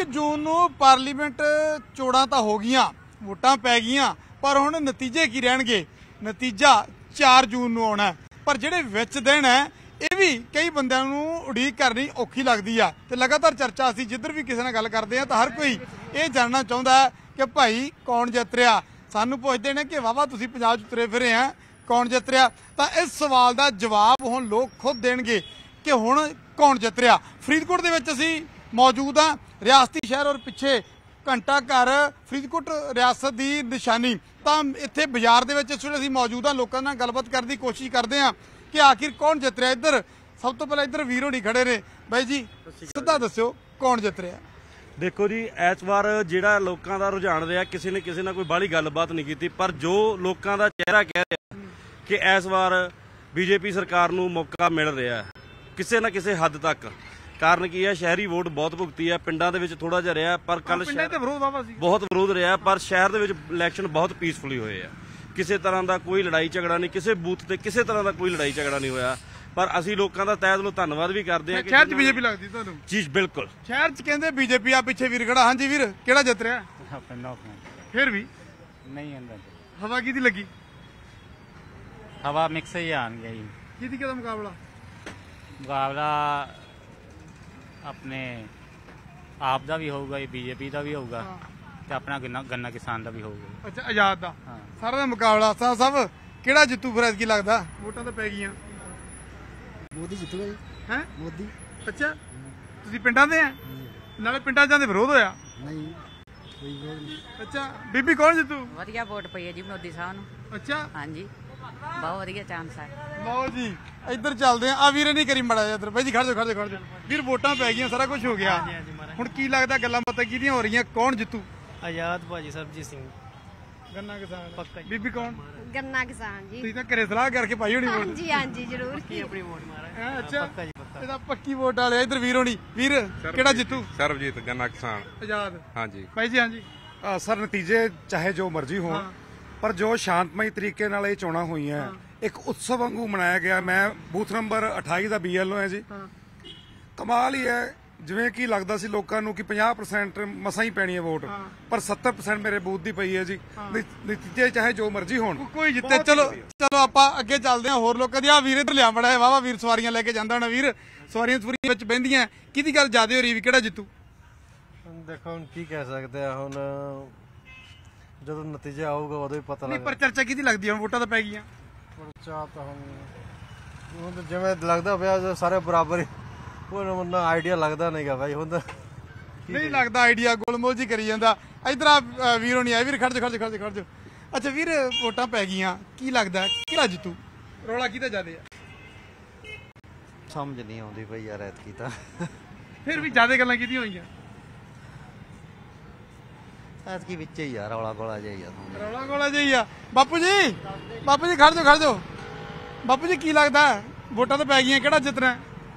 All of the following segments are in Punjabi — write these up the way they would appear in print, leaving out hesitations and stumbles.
जून नूं पार्लीमेंट चोणां तां हो गईयां, वोटां पै गईयां, पर हुण नतीजे की रहणगे? नतीजा 4 जून नूं आउणा, पर जिहड़े विच दिन है ਇਹ भी कई बंदिਆਂ ਨੂੰ उड़ीक करनी औखी लगती है। तो लगातार चर्चा असीं जिधर भी किसी नाल गल करते हैं तो हर कोई ये जानना चाहता है कि भाई कौन जित रहा। सानू पुछदे ने कि वाहवा तुसीं पंजाब च तुरे फिरे हैं, कौन जित रहा? तो इस सवाल का जवाब हुण लोग खुद देणगे कि हुण कौन जित रहा। फरीदकोट दे विच असीं मौजूद हाँ, रियासती शहर और पिछे घंटा घर फरीदकोट रियासत की निशानी। तो इत्थे बाजार दे विच इस वेले असीं मौजूद हाँ, लोकां नाल गलबात करने की कोशिश करते हैं कि आखिर कौन जित रहा। इधर सब तो पहले इधर वीर होनी खड़े ने, बाई जी सीधा दस्यो कौन जित रहा? देखो जी, इस बार जिहड़ा लोकां दा रुझान रहा, किसी ने किसी नाल कोई बाहली गलबात नहीं की, पर जो लोकां दा चेहरा कह रहा कि इस बार बीजेपी सरकार नूं मौका मिल रहा है किसी ना किसी हद तक। कारण की है, शहरी वोट बहुत भुगती है, पिंडां दे विच थोड़ा जिहा रहा, पर कल बहुत विरोध रहा, पर शहर दे विच इलैक्शन बहुत पीसफुली होए है। किसी तरह का कोई लड़ाई झगड़ा नहीं, किसी बूथ से किसी तरह का कोई लड़ाई झगड़ा नहीं होया। पर असीं लोकां दा तहे दिलों धन्नवाद भी करते हैं। शहर च बीजेपी लगदी तुहानूं? जी बिल्कुल, शहर च कहंदे बीजेपी आ, पिछे वीर खड़ा। हाँ जी वीर, किहड़ा जित रहा? फिर भी नहीं अंदर हवा किहदी लगी? हवा मिक्स ही आन गई। किहदी किहदा मुकाबला? मुकाबला अपने आप दा भी होगा, बीजेपी दा भी होगा, ते अपना गन्ना किसान दा भी होगा। अच्छा, आजाद दा सारा दा मुकाबला। सब किहड़ा जितू फिर की लगदा? वोटां तां पै गईयां। मोदी जितूगा जी। हैं मोदी। अच्छा, तुसीं पिंडां दे हैं? नाले पिंडां च विरोध होया? नहीं कोई विरोध नहीं। अच्छा, बीबी कौन जितू? वधिया वोट पई है जी मोदी साहब नूं। अच्छा, हाँ जी, बहुत वधिया चांस है। ਲਓ ਜੀ ਇੱਧਰ ਚੱਲਦੇ ਆ। ਵੀਰੇ ਨਹੀਂ ਕਰੀ ਮੜਾ ਇੱਧਰ ਬਾਈ ਜੀ, ਖੜ ਜਾ ਵੀਰ। ਵੋਟਾਂ ਪੈ ਗਈਆਂ, ਸਾਰਾ ਕੁਝ ਹੋ ਗਿਆ, ਹੁਣ ਕੀ ਲੱਗਦਾ ਗੱਲਾਂ ਬਾਤਾਂ ਕਿਹਦੀਆਂ ਹੋ ਰਹੀਆਂ? ਕੌਣ ਜਿੱਤੂ? आजाद भाजी सरबजीत सिंह ਗੰਨਾ ਕਿਸਾਨ पक्का जी। ਬੀਬੀ ਕੌਣ? गन्ना किसान जी। ਤੁਸੀਂ ਤਾਂ ਘਰੇ ਸਲਾਹ ਕਰਕੇ ਪਾਈ ਹੋਣੀ ਵੋਟ। हाँ जी जरूर की। अपनी वोट मारा ਹੈਂ, ਅੱਛਾ पक्का जी पक्का। ਇਹਦਾ ਪੱਕੀ ਵੋਟ ਵਾਲੇ ਇੱਧਰ ਵੀਰ ਹੋਣੀ। ਵੀਰ ਕਿਹੜਾ ਜਿੱਤੂ? ਸਰਬਜੀਤ ਗੰਨਾ ਕਿਸਾਨ ਆਜ਼ਾਦ। ਹਾਂਜੀ ਬਾਈ ਜੀ। ਹਾਂਜੀ ਸਰ, ਨਤੀਜੇ ਚਾਹੇ ਜੋ ਮਰਜ਼ੀ ਹੋਣ, ਪਰ ਜੋ ਸ਼ਾਂਤਮਈ ਤਰੀਕੇ ਨਾਲ ਇਹ ਚੋਣਾਂ ਹੋਈਆਂ ਇੱਕ ਉਤਸਵ ਵਾਂਗੂ ਮਨਾਇਆ ਗਿਆ। ਮੈਂ ਬੂਥ ਨੰਬਰ 28 ਦਾ BLO ਹੈ ਜੀ। ਕਮਾਲ ਹੀ ਹੈ, ਜਿਵੇਂ ਕਿ ਲੱਗਦਾ ਸੀ ਲੋਕਾਂ ਨੂੰ ਕਿ 50% ਮਸਾਂ ਹੀ ਪੈਣੀ ਹੈ ਵੋਟ, ਪਰ 70% ਮੇਰੇ ਬੂਥ ਦੀ ਪਈ ਹੈ ਜੀ। ਨਤੀਜੇ ਚਾਹੇ ਜੋ ਮਰਜ਼ੀ ਹੋਣ, ਕੋਈ ਜਿੱਤੇ। ਚਲੋ ਆਪਾਂ ਅੱਗੇ ਚੱਲਦੇ ਹਾਂ ਹੋਰ ਲੋਕਾਂ ਦੀ। ਆ ਵੀਰ ਇੱਧਰ ਲਿਆ ਮੜਾ ਹੈ, ਵਾਵਾ ਵੀਰ ਸਵਾਰੀਆਂ ਲੈ ਕੇ ਜਾਂਦਾ ਹੋਣਾ। ਵੀਰ ਸਵਾਰੀਆਂ ਵਿੱਚ ਬਹਿੰਦੀਆਂ, ਕਿਹਦੀ ਗੱਲ ਜ਼ਿਆਦਾ ਹੋ ਰਹੀ ਵੀ ਕਿਹੜਾ ਜਿੱਤੂ? देखो हम की कह सकते हैं, हम जो नतीजा आऊगा उदो ही पता नहीं, पर चर्चा किहदी लगदी है? वोटां तां पै गईयां। पर्चा तो हम जिवें लगदा पिया सारे बराबर ही, कोई आइडिया लगदा नहीं गा भाई। हुण नहीं लगदा आइडिया, गोलमोल जी करी जांदा। इधर आ वीर होनी आए। वीर खड़ जा। अच्छा वीर, वोटां पै गईयां, की लगदा किहड़ा जिੱਤੂ? रौला किहदा ज्यादा है? समझ नहीं आउंदी पई यार ऐतकी तां। फिर भी ज्यादा गल्लां किहदियां होईयां? ऐतकी विच ही यार रौला गोला जिहा रौला गोला जिहा। बापू जी खड़ जाओ। बापू जी की लगदा वोटां तां पै गईयां, किहड़ा जितना?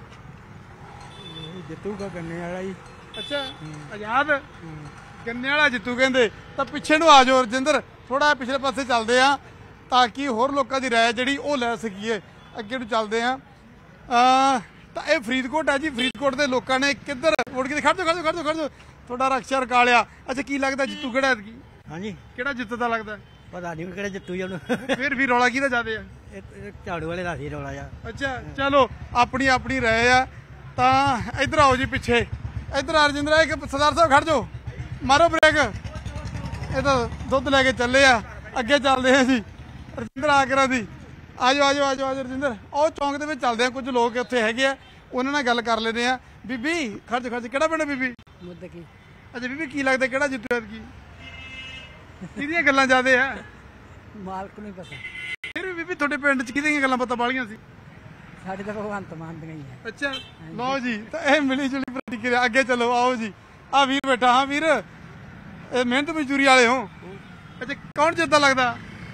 जितूगा गन्ने वाला ही। अच्छा, आजाद गन्ने वाला जितू कहंदे। तां पिछे नूं आ जाओ रजिंदर, थोड़ा पिछले पासे चलदे आ ताकि होर लोकां दी राय जिहड़ी ओह लै सकीए। अगे नूं चलदे आ। तां इह फरीदकोट है जी। फरीदकोट दे लोकां ने किधर वोट कीती? खड़ जाओ। थोड़ा रक्षा रका लिया। अच्छा, की लगता जितू किहड़ा ऐतकी? हाँ जी, किहड़ा जितदा लगदा? पता नहीं किहड़ा जितू जी। फिर भी रौला किहदा ज्यादा है? झाड़ू वाले दा सी रौला यार। अच्छा, चलो अपनी राय आ। तां इधर आओ जी पिछे। इधर आ रजिंदर, एक सरदार साहब खड़ जाओ, मारो ब्रेक। ये तो दुध लैके चले आ, अगे चलते हैं जी। रजिंदर आ करा दी, आ जाओ रजिंदर। और चौंक दे विच चलदे आ, कुछ लोग उत्थे हैगे आ, उन्हां नाल गल कर लेने आ। बीबी खड़ जा। किहड़ा पिंड बीबी? मुद्दकी। अच्छा बीबी, की लगता किहड़ा जितू ऐतकी? किहदियां गल्लां ज्यादा है? मालक नहीं पता। फिर भी बीबी तुहाडे पिंड च किहदियां गल्लां पता बालियां सी? साडे तां भगवंत मान दी है। अच्छा, लो जी, तो यह मिली जुली प्रतिक्रिया। अगे चलो, आओ जी। आ वीर बैठा। हाँ वीर, मेहनत मजदूरी वाले हो। अच्छा, कौन जितना लगता?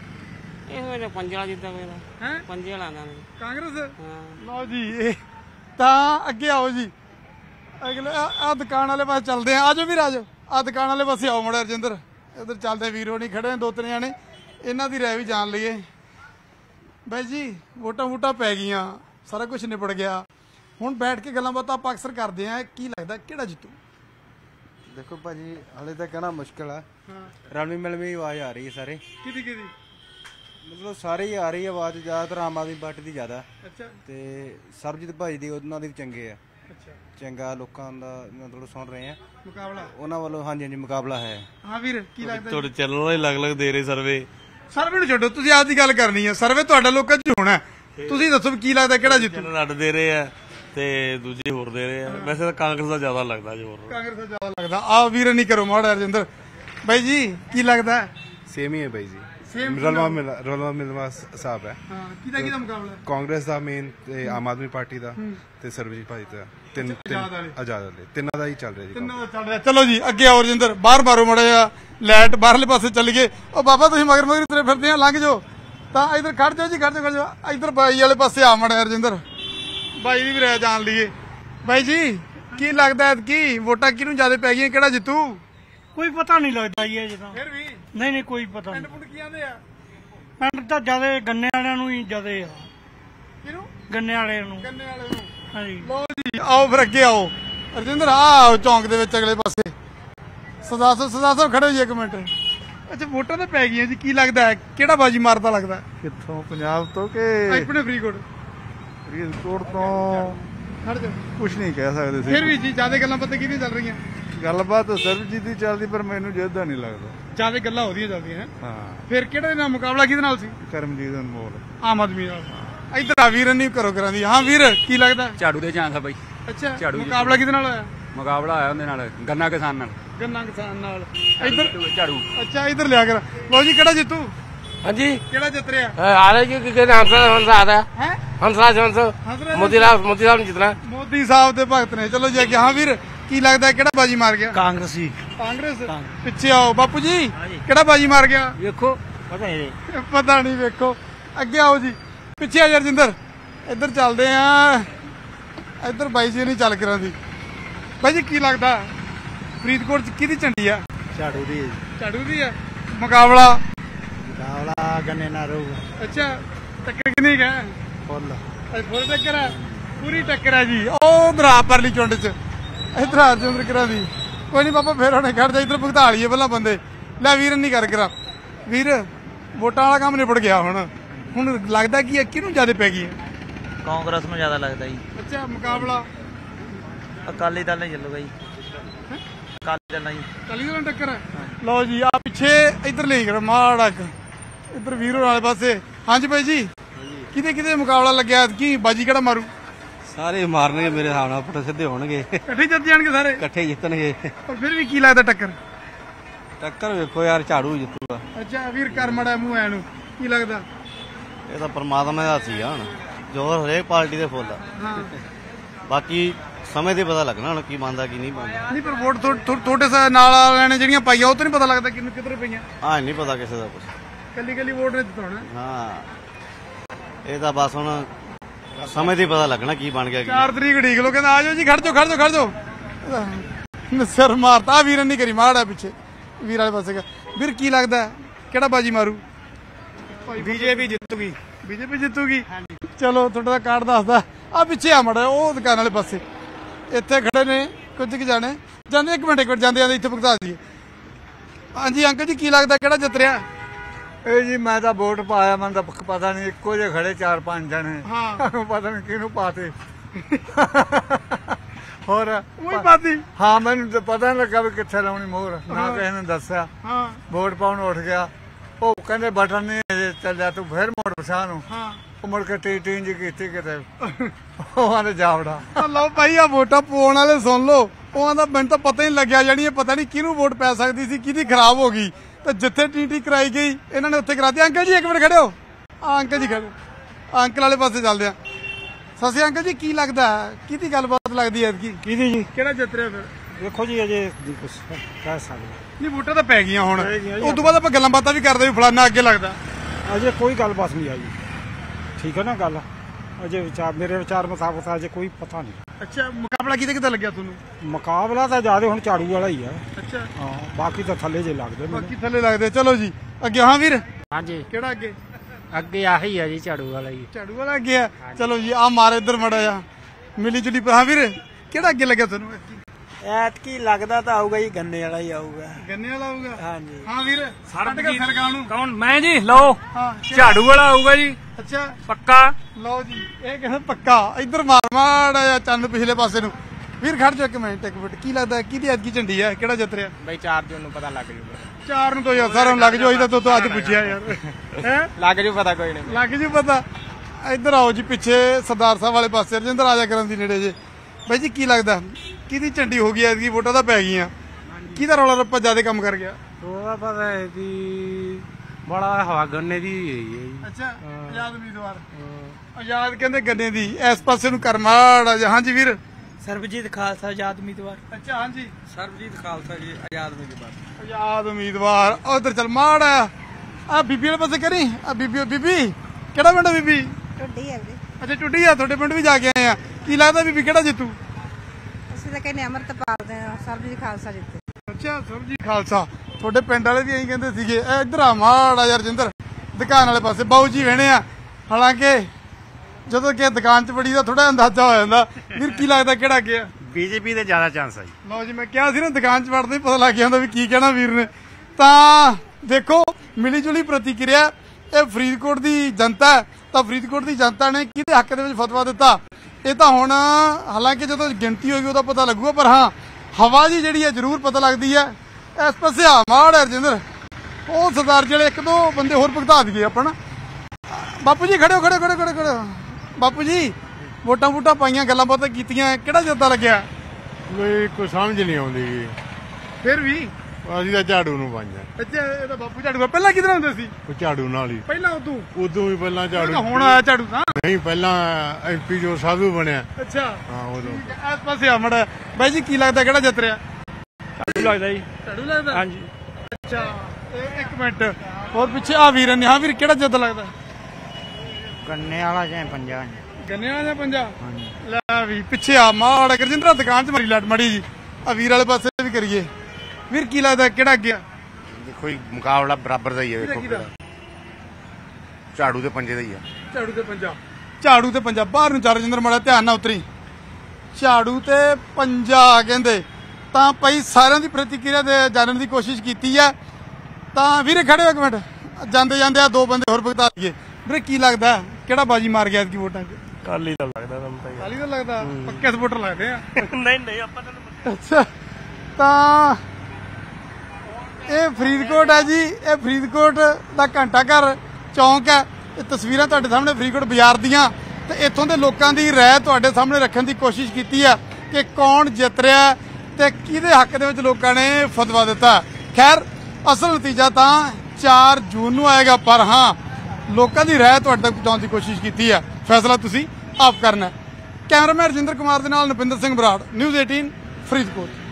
कांग्रेस। लो जी, अगे आओ जी। अगले आ दुकान वाले पास चलते हैं। आ जाओ वीर, आ जाओ। आ दुकान वाले पास आओ मुड़ा रजिंदर। इधर चलते वीर होनी खड़े हैं, 2-3 जाने, इन्हों की राय भी जान लीए। बाई जी वोटां पै गईयां, सारा कुछ निपट गया, हुण बैठ के गल्लां बातां आपां अक्सर करते हैं। की लगता किहड़ा जितू? ਦੇਖੋ ਭਾਜੀ ਹਲੇ ਤਾਂ ਕਹਿਣਾ ਮੁਸ਼ਕਿਲ ਆ ਰਲਵੀਂ ਮਿਲਵੀਂ ਆਵਾਜ਼ ਆ ਰਹੀ ਹੈ ਸਾਰੇ ਕਿਹਦੀ ਮਤਲਬ ਸਾਰੇ ਹੀ ਆ ਰਹੀ ਹੈ ਆਵਾਜ਼ ਜ਼ਿਆਦਾਤਰ ਆਮ ਆਦਮੀ ਪਾਰਟੀ ਦੀ ਜ਼ਿਆਦਾ ਅੱਛਾ ਤੇ ਸਰਬਜੀਤ ਭਾਈ ਦੀ ਉਹਨਾਂ ਦੀ ਵੀ ਚੰਗੇ ਆ ਅੱਛਾ ਚੰਗਾ ਲੋਕਾਂ ਦਾ ਮਤਲਬ ਸੁਣ ਰਹੇ ਆ ਮੁਕਾਬਲਾ ਉਹਨਾਂ ਵੱਲੋਂ ਹਾਂਜੀ ਹਾਂਜੀ ਮੁਕਾਬਲਾ ਹੈ ਹਾਂ ਵੀਰ ਕੀ ਲੱਗਦਾ ਤੁਹਾਡੇ ਚੈਨਲ ਵਾਲੇ ਅਲੱਗ-ਅਲੱਗ ਦੇ ਰਹੇ ਸਰਵੇ ਨੂੰ ਛੱਡੋ ਤੁਸੀਂ ਆਪ ਦੀ ਗੱਲ ਕਰਨੀ ਹੈ ਸਰਵੇ ਤੁਹਾਡਾ ਲੋਕਾਂ 'ਚ ਹੋਣਾ ਤੁਸੀਂ ਦੱਸੋ ਵੀ ਕੀ ਲੱਗਦਾ ਕਿਹੜਾ ਜਿੱਤੂ ਚੈਨਲ ਅੱਡ ਦੇ ਰਹੇ ਆ ਤੇ ਦੂਜੇ ਹੋਰ ਦੇ ਰਹੇ ਆ ਵੈਸੇ ਤਾਂ ਕਾਂਗਰਸ ਦਾ ਜ਼ਿਆਦਾ ਲੱਗਦਾ ਜ਼ੋਰ ਕਾਂਗਰਸ ਦਾ ਜ਼ਿਆਦਾ ਲੱਗਦਾ ਆ ਵੀਰ ਨਹੀਂ ਕਰੋ ਮਾੜਾ ਰਜਿੰਦਰ ਬਾਈ ਜੀ ਕੀ ਲੱਗਦਾ ਸੇਮ ਹੀ ਹੈ ਬਾਈ ਜੀ ਸੇਮ ਰਲਵਾ ਮਿਲਵਾ ਹਿਸਾਬ ਹੈ ਹਾਂ ਕਿਹਦਾ ਮੁਕਾਬਲਾ ਕਾਂਗਰਸ ਦਾ ਮੇਨ ਤੇ ਆਮ ਆਦਮੀ ਪਾਰਟੀ ਦਾ ਤੇ ਸਰਬਜੀਤ ਭਾਈ ਦਾ ਆਜ਼ਾਦ ਵਾਲੇ ਤਿੰਨਾਂ ਦਾ ਹੀ ਚੱਲ ਰਿਹਾ ਜੀ ਤਿੰਨਾਂ ਦਾ ਚੱਲ ਰਿਹਾ ਚਲੋ ਜੀ ਅੱਗੇ ਆਓ ਰਜਿੰਦਰ ਬਾਹਰ ਮਾਰੋ ਮੜਾ ਜਾ ਲਾਈਟ ਬਾਹਰਲੇ ਪਾਸੇ ਚੱਲ ਗਏ ਉਹ ਬਾਬਾ ਤੁਸੀਂ ਮਗਰ ਮਗਰ ਤੁਰੇ ਫਿਰਦੇ ਆ ਲੰਘ ਜਾਓ ਤਾਂ ਇਧਰ ਖੜ ਜਾਓ ਜੀ ਖੜ ਜਾਓ ਇਧਰ ਬਾਈ ਵਾਲੇ ਪਾਸੇ ਆ ਮੜਾ ਰਜਿੰਦਰ ਬਾਈ ਦੀ ਵੀ ਰਾਇ ਜਾਣ ਲਈਏ ਬਾਈ ਜੀ ਕੀ ਲੱਗਦਾ ਹੈ ਕੀ ਵੋਟਾਂ ਕਿਹਨੂੰ ਜ਼ਿਆਦਾ ਪੈ ਗਈਆਂ ਕਿਹੜਾ ਜਿੱਤੂ ਕੋਈ ਪਤਾ ਨਹੀਂ ਲੱਗਦਾ ਜੀ ਜਦੋਂ ਫਿਰ ਵੀ ਨਹੀਂ ਕੋਈ ਪਤਾ ਪਿੰਡ ਪੁੰਡ ਕੀ ਆਂਦੇ ਆ ਪਿੰਡ ਤਾਂ ਜਿਆਦਾ ਗੰਨੇ ਵਾਲਿਆਂ ਨੂੰ ਹੀ ਜਿਆਦਾ ਆ ਕਿਹਨੂੰ ਗੰਨੇ ਵਾਲੇ ਨੂੰ ਹਾਂਜੀ ਲਓ ਜੀ ਆਓ ਫਿਰ ਅੱਗੇ ਆਓ ਰਜਿੰਦਰ ਆਓ ਚੌਂਕ ਦੇ ਵਿੱਚ ਅਗਲੇ ਪਾਸੇ ਸਰਦਾਰ ਸਾਹਿਬ ਖੜੋ ਜੀ ਇੱਕ ਮਿੰਟ ਅੱਛਾ ਵੋਟਾਂ ਤਾਂ ਪੈ ਗਈਆਂ ਜੀ ਕੀ ਲੱਗਦਾ ਹੈ ਕਿਹੜਾ ਬਾਜੀ ਮਾਰਦਾ ਲੱਗਦਾ ਕਿੱਥੋਂ ਪੰਜਾਬ ਤੋਂ ਕਿ ਆਪਣੇ ਫਰੀਦਕੋਟ ਤੋਂ ਖੜ ਜਾ ਕੁਝ ਨਹੀਂ ਕਹਿ ਸਕਦੇ ਸੀ ਫਿਰ ਵੀ ਜੀ ਜਿਆਦਾ ਗੱਲਾਂ ਪਤਾ ਕਿਹਦੀਆਂ ਚੱਲ ਰਹੀਆਂ ਗੱਲਬਾਤ ਸਰਬਜੀਤ ਦੀ ਚੱਲਦੀ ਪਰ ਮੈਨੂੰ ਜਿੱਦਾਂ ਨਹੀਂ ਲੱਗਦਾ ਜਿਆਦਾ ਗੱਲਾਂ ਉਹਦੀਆਂ ਚੱਲਦੀਆਂ ਹੈ ਹਾਂ ਫਿਰ ਕਿਹੜੇ ਨਾਲ ਮੁਕਾਬਲਾ ਕਿਹਦੇ ਨਾਲ ਸੀ ਕਰਮਜੀਤ ਅਨਮੋਲ ਆਮ ਆਦਮੀ ਨਾਲ ਇੱਧਰ ਆ ਵੀਰ ਨਹੀਂ ਕਰੋ ਕਰਾਂਦੀ ਹਾਂ ਵੀਰ ਕੀ ਲੱਗਦਾ ਝਾੜੂ ਦੇ ਚਾਂਸ ਆ ਬਾਈ ਅੱਛਾ ਮੁਕਾਬਲਾ ਕਿਹਦੇ ਨਾਲ ਹੋਇਆ ਮੁਕਾਬਲਾ ਆਇਆ ਉਹਦੇ ਨਾਲ ਗੰਨਾ ਕਿਸਾਨ ਨਾਲ ਨਾਲ ਇੱਧਰ ਝਾੜੂ ਅੱਛਾ ਇੱਧਰ ਲਿਆ ਕਰ ਲਓ ਜੀ ਕਿਹੜਾ ਜਿੱਤੂ ਹਾਂਜੀ ਕਿਹੜਾ ਜਿੱਤ ਰਿਹਾ ਆ ਰਿਹਾ ਜੀ ਕਿ ਹੰਸਾ ਆਦਾ ਹੈ ਹੰਸਰਾਜ ਮੋਦੀ ਸਾਹਿਬ ਨੇ ਜਿੱਤਣਾ ਮੋਦੀ ਸਾਹਿਬ ਦੇ ਭਗਤ ਨੇ ਚਲੋ ਜੀ ਅੱਗੇ ਹਾਂ ਵੀਰ ਕੀ ਲੱਗਦਾ ਕਿਹੜਾ ਬਾਜੀ ਮਾਰ ਗਿਆ ਕਾਂਗਰਸੀ ਕਾਂਗਰਸ ਪਿੱਛੇ ਆਓ ਬਾਪੂ ਜੀ ਕਿਹੜਾ ਬਾਜੀ ਮਾਰ ਗਿਆ ਵੇਖੋ ਪਤਾ ਨਹੀਂ ਵੇਖੋ ਅੱਗੇ ਆਓ ਜੀ ਪਿੱਛੇ ਆ ਰਜਿੰਦਰ ਇੱਧਰ ਚੱਲਦੇ ਆ ਇੱਧਰ ਬਾਈ ਜੀ ਨਹੀਂ ਚੱਲ ਕਰਾਂ ਦੀ ਬਾਈ ਜੀ ਕੀ ਲੱਗਦਾ ਫਰੀਦਕੋਟ ਚ ਕਿਹਦੀ ਝੰਡੀ ਆ ਝਾੜੂ ਦੀ ਆ ਮੁਕਾਬਲਾ ਗੰਨੇ ਨਾਲ ਰਹੂਗਾ ਅੱਛਾ ਟੱਕਰ ਕਿੰਨੀ ਹੈ ਫੁੱਲ ਟੱਕਰ ਹੈ ਪੂਰੀ ਟੱਕਰ ਹੈ ਜੀ ਉਹ ਦਰਾ ਪਰਲੀ ਚੁੰਡ ਚ ਇੱਧਰ ਆ ਰਜਿੰਦਰ ਕਰਾਂ ਦੀ ਕੋਈ ਨਹੀਂ ਬਾਬਾ ਫੇਰ ਹੁਣੇ ਖੜ ਜਾ ਇੱਧਰ ਭੁਗਤਾ ਲਈਏ ਪਹਿਲਾਂ ਬੰਦੇ ਲੈ ਵੀਰ ਨਹੀਂ ਕਰ ਕਰਾ ਵੀਰ ਵੋਟਾਂ ਵਾਲਾ ਕੰਮ ਨਿਬੜ ਗਿਆ ਹੁਣ ਲੱਗਦਾ ਕੀ ਕਿਹਨੂੰ ਜ਼ਿਆਦਾ ਪੈ ਗਈ ਕਾਂਗਰਸ ਨੂੰ ਜ਼ਿਆਦਾ ਲੱਗਦਾ ਜੀ ਅੱਛਾ ਮੁਕਾਬਲਾ ਅਕਾਲੀ ਦਲ ਨਾਲ ਚੱਲੂਗਾ ਜੀ ਅਕਾਲੀ ਦਲ ਨਾਲ ਜੀ ਅਕਾਲੀ ਦਲ ਨਾਲ ਟੱਕਰ ਹੈ ਲਓ ਜੀ ਆ ਪਿੱਛੇ ਇੱਧਰ ਲਈ ਕਰ ਮਾੜਾ ਇੱਧਰ ਵੀਰੋ ਵਾਲੇ ਪਾਸੇ ਹਾਂਜੀ ਬਾਈ ਜੀ ਕਿਹਦੇ ਮੁਕਾਬਲਾ ਲੱਗਿਆ ਕੀ ਬਾਜੀ ਕਿਹੜਾ ਮਾਰੂ ਸਾਰੇ ਮਾਰਨਗੇ ਮੇਰੇ ਹਿਸਾਬ ਨਾਲ ਪੁੱਠੇ ਸਿੱਧੇ ਹੋਣਗੇ ਇਕੱਠੇ ਜਿੱਤ ਜਾਣਗੇ ਸਾਰੇ ਇਕੱਠੇ ਜਿੱਤਣਗੇ ਪਰ ਫਿਰ ਵੀ ਕੀ ਲੱਗਦਾ ਟੱਕਰ ਵੇਖੋ ਯਾਰ ਝਾੜੂ ਜਿੱਤੂਗਾ ਅੱਛਾ ਵੀਰ ਕਰ ਮੜਾ ਮੂੰਹ ਐ ਨੂੰ ਕੀ ਲੱਗਦਾ ਇਹ ਤਾਂ ਪਰਮਾਤਮਾ ਦਾ ਸੀ ਹੁਣ ਜੋ ਹਰੇਕ ਪਾਰਟੀ ਦੇ ਫੁੱਲ ਹਾਂ ਬਾਕੀ ਸਮੇਂ ਤੇ ਪਤਾ ਲੱਗਣਾ ਹੁਣ ਕੀ ਮੰਨਦਾ ਕੀ ਨਹੀਂ ਮੰਨਦਾ ਨਹੀਂ ਪਰ ਵੋਟ ਤੁਹਾਡੇ ਨਾਲ ਵਾਲਿਆਂ ਨੇ ਜਿਹੜੀਆਂ ਪਾਈਆਂ ਉਹ ਤਾਂ ਨਹੀਂ ਪਤਾ ਲੱਗਦਾ ਕਿੰਨੂੰ ਕਿੱਧਰ ਪਈਆਂ ਹਾਂ ਨਹੀਂ ਪਤਾ ਕਿਸੇ ਦਾ ਕੁਝ ਕੱਲੀ ਵੋਟ ਨੇ ਜਿਤਾਉਣਾ ਹਾਂ ਇਹ ਤਾਂ ਬਸ ਹੁਣ ਸਮੇਂ ਤੇ ਪਤਾ ਲੱਗਣਾ ਕੀ ਬਣ ਗਿਆ 4 ਤਰੀਕ ਢੀਕ ਲੋ ਕਹਿੰਦਾ ਆ ਜਾਓ ਜੀ ਖੜ ਜਾਓ ਸਿਰ ਮਾਰਤਾ ਵੀਰ ਨਹੀਂ ਕਰੀ ਮਾੜਾ ਪਿੱਛੇ ਵੀਰ ਵਾਲੇ ਪਾਸੇ ਵੀਰ ਕੀ ਲੱਗਦਾ ਕਿਹੜਾ ਬਾਜੀ ਮਾਰੂ ਬੀਜੇਪੀ ਜਿੱਤੂਗੀ ਚਲੋ ਤੁਹਾਡਾ ਕਾਰਡ ਦੱਸਦਾ ਆ ਪਿੱਛੇ ਆ ਮੜਾ ਉਹ ਦੁਕਾਨ ਵਾਲੇ ਪਾਸੇ ਇੱਥੇ ਖੜੇ ਨੇ ਕੁਝ ਕਿ ਜਾਣੇ ਜਾਂਦੇ ਇੱਕ ਮਿੰਟ ਜਾਂਦੇ ਇੱਥੇ ਭੁਗਤਾ ਦਈਏ ਹਾਂਜੀ ਅੰਕਲ ਜੀ ਕੀ ਲੱਗਦਾ ਕਿਹੜਾ ਜਿੱਤ ਰਿਹਾ ਇਹ ਜੀ ਮੈਂ ਤਾਂ ਵੋਟ ਪਾਇਆ ਮੈਨੂੰ ਤਾਂ ਪਤਾ ਨਹੀਂ ਇੱਕੋ ਜਿਹੇ ਖੜੇ 4-5 ਜਣੇ ਪਤਾ ਨਹੀਂ ਕਿਹਨੂੰ ਪਾਤੇ ਹੋਰ ਉਹੀ ਪਾਤੀ ਹਾਂ ਮੈਨੂੰ ਤਾਂ ਪਤਾ ਨਹੀਂ ਲੱਗਾ ਵੀ ਕਿੱਥੇ ਲਾਉਣੀ ਮੋਹਰ ਨਾ ਕਿਸੇ ਨੇ ਦੱਸਿਆ ਵੋਟ ਪਾਉਣ ਉੱਠ ਗਿਆ ਉਹ ਕਹਿੰਦੇ ਬਟਨ ਨਹੀਂ ਚੱਲਿਆ ਤੂੰ ਫਿਰ ਮੋੜ ਪਛਾਣ ਨੂੰ ਉਹ ਮੁੜ ਕੇ ਟੀਂ ਜੀ ਕੀਤੀ ਕਿਤੇ ਉਹ ਆਂਦੇ ਜਾਵੜਾ ਲਓ ਭਾਈ ਆ ਵੋਟਾਂ ਪਾਉਣ ਵਾਲੇ ਸੁਣ ਲਓ ਉਹ ਆਂਦਾ ਮੈਨੂੰ ਤਾਂ ਪਤਾ ਹੀ ਨਹੀਂ ਲੱਗਿਆ ਜਾਣੀ ਇਹ ਪਤਾ ਨਹੀਂ ਕਿਹਨੂੰ ਵੋਟ ਪੈ ਸਕਦੀ ਸੀ ਕਿਹਦੀ ਖਰਾਬ ਹੋ ਗਈ ਤੇ ਜਿੱਥੇ ਟੀ ਕਰਾਈ ਗਈ ਇਹਨਾਂ ਨੇ ਉੱਥੇ ਕਰਾਤੀ ਅੰਕਲ ਜੀ ਇੱਕ ਮਿੰਟ ਖੜਿਓ ਅੰਕਲ ਜੀ ਖੜੋ ਅੰਕਲ ਵਾਲੇ ਪਾਸੇ ਚੱਲਦੇ ਆ ਸਸੀ ਅੰਕਲ ਜੀ ਕੀ ਲੱਗਦਾ ਕਿਹਦੀ ਗੱਲਬਾਤ ਲੱਗਦੀ ਹੈ ਕਿਹਦੀ ਜੀ ਕਿਹੜਾ ਜਿੱਤ ਰਿਹਾ ਫਿਰ ਦੇਖੋ ਜੀ ਅਜੇ ਕੁਝ ਕਹਿ ਸਕਦੇ ਨਹੀਂ ਵੋਟਾਂ ਤਾਂ ਪੈ ਗਈਆਂ ਹੁਣ ਉਸ ਤੋਂ ਬਾਅਦ ਆਪਾਂ ਗੱਲਾਂ ਬਾਤਾਂ ਵੀ ਕਰਦੇ ਵੀ ਫਲਾਨਾ ਅੱਗੇ ਲੱਗਦਾ ਅਜੇ ਕੋਈ ਗੱਲਬਾਤ ਨਹੀਂ ਆਈ ਠੀਕ ਹੈ ਨਾ ਗੱਲ ਅਜੇ ਮੇਰੇ ਵਿਚਾਰ ਮੁਤਾਬਕ ਅਜੇ ਕੋਈ ਪਤਾ ਨਹੀਂ ਅੱਛਾ ਮੁਕਾਬਲਾ ਕਿਹਦੇ ਲੱਗਿਆ ਤੁਹਾਨੂੰ ਮੁਕਾਬਲਾ ਤਾਂ ਜ਼ਿਆਦਾ ਹੁਣ ਝਾੜੂ ਵਾਲਾ ਹੀ ਆ ਅੱਛਾ ਹਾਂ ਬਾਕੀ ਤਾਂ ਥੱਲੇ ਜੇ ਲੱਗਦੇ ਚਲੋ ਜੀ ਅੱਗੇ ਹਾਂ ਵੀਰ ਹਾਂਜੀ ਕਿਹੜਾ ਅੱਗੇ ਆਹੀ ਆ ਜੀ ਝਾੜੂ ਵਾਲਾ ਅੱਗੇ ਆ ਚਲੋ ਜੀ ਆ ਮਾਰ ਇੱਧਰ ਮੜਾ ਜਾ ਮਿਲੀ ਜੁਲੀ ਹਾਂ ਵੀਰ ਕਿਹੜਾ ਅੱਗੇ ਲੱਗਿਆ ਤੁਹਾਨੂੰ ਐਤਕੀ ਲੱਗਦਾ ਤਾਂ ਆਊਗਾ ਜੀ ਗੰਨੇ ਵਾਲਾ ਹੀ ਆਊਗਾ। ਗੰਨੇ ਵਾਲਾ ਆਊਗਾ? ਹਾਂਜੀ। ਹਾਂ ਵੀਰ ਸਰਕਾਰ ਨੂੰ ਕੌਣ? ਮੈਂ ਜੀ ਲਓ ਝਾੜੂ ਵਾਲਾ ਆਊਗਾ ਜੀ। ਅੱਛਾ ਪੱਕਾ। ਲਓ ਜੀ ਇਹ ਕਹਿੰਦਾ ਪੱਕਾ। ਇੱਧਰ ਮਾਰ ਆ ਚੰਨ ਪਿਛਲੇ ਪਾਸੇ ਨੂੰ। ਵੀਰ ਖੜ ਜਾ ਇੱਕ ਮਿੰਟ ਕੀ ਲੱਗਦਾ ਕਿਹਦੀ ਐਤਕੀ ਝੰਡੀ ਹੈ, ਕਿਹੜਾ ਜਿੱਤ ਰਿਹਾ? ਬਈ 4 ਜੂਨ ਨੂੰ ਪਤਾ ਲੱਗ ਜੂਗਾ। 4 ਨੂੰ ਤਾਂ ਯਾਰ ਸਾਰਿਆਂ ਨੂੰ ਲੱਗ ਜਾਓ। ਇਹਦਾ ਤੋਂ ਅੱਜ ਪੁੱਛਿਆ ਯਾਰ ਹੈ ਲੱਗ ਜੂ ਪਤਾ ਕੋਈ ਨਹੀਂ। ਲੱਗ ਜੂ ਪਤਾ। ਇੱਧਰ ਆਓ ਜੀ ਪਿੱਛੇ ਸਰਦਾਰ ਸਾਹਿਬ ਵਾਲੇ ਪਾਸੇ ਰਜਿੰਦਰ ਆਜਾ ਕਰਨ ਦੀ ਨੇੜੇ ਜੇ। ਬਾਈ ਜੀ ਕੀ ਲੱਗਦਾ ਕਿਹਦੀ ਝੰਡੀ ਹੋ ਗਈ ਐਤਕੀ? ਵੋਟਾਂ ਤਾਂ ਪੈ ਗਈਆਂ, ਕਿਹਦਾ ਰੌਲਾ ਰੱਪਾ ਜ਼ਿਆਦਾ ਕੰਮ ਕਰ ਗਿਆ? ਉਹਦਾ ਪਤਾ ਹੈ ਕਿ ਬੜਾ ਹਵਾ ਗੰਨੇ ਦੀ ਹੈ ਜੀ। ਅੱਛਾ ਆਜ਼ਾਦ ਉਮੀਦਵਾਰ ਆਜ਼ਾਦ ਕਹਿੰਦੇ ਗੰਨੇ ਦੀ ਇਸ ਪਾਸੇ ਨੂੰ ਕਰਮਾੜ। ਹਾਂਜੀ ਵੀਰ ਸਰਬਜੀਤ ਖਾਲਸਾ ਆਜ਼ਾਦ ਉਮੀਦਵਾਰ। ਅੱਛਾ ਹਾਂਜੀ ਸਰਬਜੀਤ ਖਾਲਸਾ ਜੀ ਆਜ਼ਾਦ ਉਮੀਦਵਾਰ। ਆਜ਼ਾਦ ਉਮੀਦਵਾਰ। ਉਧਰ ਚੱਲ ਮਾੜ ਆ ਬੀਬੀ ਵਾਲੇ ਪਾਸੇ ਕਰੀ। ਆ ਬੀਬੀ ਕਿਹੜਾ ਪਿੰਡ ਬੀਬੀ? ਟੁੱਡੀ ਹੈ ਵੀਰੇ। ਅੱਛਾ ਟੁੱਡੀ ਆ, ਤੁਹਾਡੇ ਪਿੰਡ ਵੀ ਜਾ ਕੇ ਆਏ ਆ। ਕੀ ਲੱਗਦਾ ਬੀਬੀ ਕਿਹੜਾ ਜਿੱਤੂ? ਅਸੀਂ ਤਾਂ ਕਹਿੰਦੇ ਅਮਰਤਪਾਲ ਦੇ ਸਰਬਜੀਤ ਖਾਲਸਾ ਜਿੱਤੇ। ਅੱਛਾ ਸਰਬਜੀਤ ਖਾਲਸਾ। ਤੁਹਾਡੇ ਪਿੰਡ ਵਾਲੇ ਵੀ ਇਹੀ ਕਹਿੰਦੇ ਸੀਗੇ। ਇੱਧਰ ਆ ਮਾੜ ਆ ਯਾਰ ਰਜਿੰਦਰ ਦੁਕਾਨ ਵਾਲੇ ਪਾਸੇ ਬਾਊ ਜੀ ਵੇਣੇ ਆ। ਹਾਲਾਂਕਿ ਜਦੋਂ ਕਿ ਦੁਕਾਨ 'ਚ ਬੜੀ ਦਾ ਥੋੜਾ ਅੰਦਾਜ਼ਾ ਹੋ ਜਾਂਦਾ। ਵੀਰ ਕੀ ਲੱਗਦਾ ਕਿਹੜਾ ਗਿਆ? ਬੀਜੇਪੀ ਦੇ ਜ਼ਿਆਦਾ ਚਾਂਸ ਹੈ ਜੀ। ਲਓ ਜੀ ਮੈਂ ਕਿਹਾ ਸੀ ਨਾ ਦੁਕਾਨ 'ਚ ਵੜਦੇ ਪਤਾ ਲੱਗ ਜਾਂਦਾ ਵੀ ਕੀ ਕਹਿਣਾ ਵੀਰ ਨੇ। ਤਾਂ ਦੇਖੋ ਮਿਲੀ ਜੁਲੀ ਪ੍ਰਤੀਕਿਰਿਆ। ਇਹ ਫਰੀਦਕੋਟ ਦੀ ਜਨਤਾ ਹੈ ਤਾਂ ਫਰੀਦਕੋਟ ਦੀ ਜਨਤਾ ਨੇ ਕਿਹਦੇ ਹੱਕ ਦੇ ਵਿੱਚ ਫਤਵਾ ਦਿੱਤਾ ਇਹ ਤਾਂ ਹੁਣ ਹਾਲਾਂਕਿ ਜਦੋਂ ਗਿਣਤੀ ਹੋਏਗੀ ਉਹਦਾ ਪਤਾ ਲੱਗੂਗਾ। ਪਰ ਹਾਂ ਹਵਾ ਜੀ ਜਿਹੜੀ ਹੈ ਜ਼ਰੂਰ ਪਤਾ ਲੱਗਦੀ ਹੈ। ਇਸ ਪਾਸੇ ਆ ਮਾੜ ਹੈ ਰਜਿੰਦਰ। ਉਹ ਸਰਦਾਰ ਜਿਹੜੇ 1-2 ਬੰਦੇ ਹੋਰ ਭੁਗਤਾ ਦਈਏ ਆਪਾਂ ਨਾ। ਬਾਪੂ ਜੀ ਖੜਿਓ ਖੜਿਓ ਬਾਪੂ ਜੀ ਵੋਟਾਂ ਪਾਈਆਂ ਗੱਲਾਂ ਬਾਤਾਂ ਕੀਤੀਆਂ ਕਿਹੜਾ ਜਿੱਤਾ ਲੱਗਿਆ? ਕੋਈ ਸਮਝ ਨਹੀਂ ਆਉਂਦੀ। ਫਿਰ ਵੀ ਅਸੀਂ ਤਾਂ ਝਾੜੂ ਨੂੰ ਪਾਈਆਂ। ਅੱਛਾ ਇਹ ਤਾਂ ਬਾਪੂ ਝਾੜੂ ਪਹਿਲਾਂ ਕਿਧਰ ਹੁੰਦੇ ਸੀ? ਉਹ ਝਾੜੂ ਨਾਲ ਹੀ ਪਹਿਲਾਂ ਉਦੋਂ ਵੀ ਪਹਿਲਾਂ ਝਾੜੂ। ਹੁਣ ਆਇਆ ਝਾੜੂ ਤਾਂ ਨਹੀਂ ਪਹਿਲਾਂ ਐਮਪੀ ਜੋ ਸਾਧੂ ਬਣਿਆ। ਅੱਛਾ ਹਾਂ ਉਦੋਂ। ਇਸ ਪਾਸੇ ਆ ਮੜਾ ਬਾਈ ਜੀ ਕੀ ਲੱਗਦਾ ਕਿਹੜਾ ਜਿੱਤ ਰਿਹਾ? ਝਾੜੂ ਲੱਗਦਾ ਜੀ। ਝਾੜੂ ਲੱਗਦਾ? ਹਾਂਜੀ। ਅੱਛਾ ਇੱਕ ਮਿੰਟ ਹੋਰ ਪਿੱਛੇ ਆ ਵੀਰ ਨੇ। ਹਾਂ ਵੀਰ ਕਿਹੜਾ ਜਿੱਤ ਲੱਗਦਾ? ਗੰਨੇ ਵਾਲਾ ਜਾਂ ਪੰਜਾ। ਗੰਨੇ ਵਾਲਾ ਜਾਂ ਪੰਜਾ? ਲੈ ਵੀ ਪਿੱਛੇ ਆ ਮਾੜ ਰਜਿੰਦਰਾ ਦੁਕਾਨ 'ਚ ਮਾਰੀ ਲੱਟ ਮੜੀ ਜੀ। ਆ ਵੀਰ ਵਾਲੇ ਪਾਸੇ ਵੀ ਕਰੀਏ। ਵੀਰ ਕੀ ਲੱਗਦਾ ਕਿਹੜਾ ਗਿਆ? ਦੇਖੋ ਜੀ ਮੁਕਾਬਲਾ ਬਰਾਬਰ ਦਾ ਹੀ ਹੈ। ਵੇਖੋ ਝਾੜੂ ਤੇ ਪੰਜੇ ਦਾ ਹੀ ਆ। ਝਾੜੂ ਤੇ ਪੰਜਾ ਬਾਹਰ ਨੂੰ ਚੱਲ ਰਜਿੰਦਰ ਮਾੜਾ ਧਿਆਨ ਨਾਲ ਉਤਰੀ। ਝਾੜੂ ਤੇ ਪੰਜਾ ਕਹਿੰਦੇ ਤਾਂ ਭਾਈ ਸਾਰਿਆਂ ਦੀ ਪ੍ਰਤੀਕਿਰਿਆ ਦੇ ਜਾਣਨ ਦੀ ਕੋਸ਼ਿਸ਼ ਕੀਤੀ ਹੈ। ਤਾਂ ਵੀਰੇ ਖੜੇ ਹੋ ਇੱਕ ਮਿੰਟ ਜਾਂਦੇ ਆ 2 ਬੰਦੇ ਹੋਰ ਭੁਗਤਾ ਦਈਏ। ਵੀਰੇ ਕੀ ਲੱਗਦਾ ਕਿਹੜਾ ਬਾਜੀ ਮਾਰ ਗਿਆ ਐਤਕੀ ਵੋਟਾਂ 'ਚ? ਕਾਲੀ ਦਾ ਲੱਗਦਾ ਤੁਹਾਨੂੰ ਤਾਂ। ਕਾਲੀ ਦਾ ਲੱਗਦਾ? ਪੱਕੇ ਸਪੋਰਟਰ ਲੱਗਦੇ ਆ। ਨਹੀਂ ਆਪਾਂ ਤੁਹਾਨੂੰ। ਅੱਛਾ ਤਾਂ ਇਹ ਫਰੀਦਕੋਟ ਹੈ ਜੀ। ਇਹ ਫਰੀਦਕੋਟ ਦਾ ਘੰਟਾ ਘਰ ਚੌਂਕ ਹੈ। ਇਹ ਤਸਵੀਰਾਂ ਤੁਹਾਡੇ ਸਾਹਮਣੇ ਫਰੀਦਕੋਟ ਬਾਜ਼ਾਰ ਦੀਆਂ ਤੇ ਇੱਥੋਂ ਦੇ ਲੋਕਾਂ ਦੀ ਰਾਏ ਤੁਹਾਡੇ ਸਾਹਮਣੇ ਰੱਖਣ ਦੀ ਕੋਸ਼ਿਸ਼ ਕੀਤੀ ਹੈ ਕਿ ਕੌਣ ਜਿੱਤ ਰਿਹਾ ਤੇ ਕਿਹਦੇ ਹੱਕ ਦੇ ਵਿੱਚ ਲੋਕਾਂ ਨੇ ਫਤਵਾ ਦਿੱਤਾ। ਖੈਰ ਅਸਲ ਨਤੀਜਾ ਤਾਂ 4 ਜੂਨ ਨੂੰ ਆਏਗਾ। ਪਰ ਹਾਂ ਲੋਕਾਂ ਦੀ ਰਾਏ ਤੁਹਾਡੇ ਤੱਕ ਪਹੁੰਚਾਉਣ ਦੀ ਕੋਸ਼ਿਸ਼ ਕੀਤੀ ਹੈ। ਫੈਸਲਾ ਤੁਸੀਂ ਆਪ ਕਰਨਾ। ਕੈਮਰਾਮੈਨ ਰਜਿੰਦਰ ਕੁਮਾਰ ਦੇ ਨਾਲ ਨਪਿੰਦਰ ਸਿੰਘ ਬਰਾੜ, ਨਿਊਜ਼ 18 ਫਰੀਦਕੋਟ।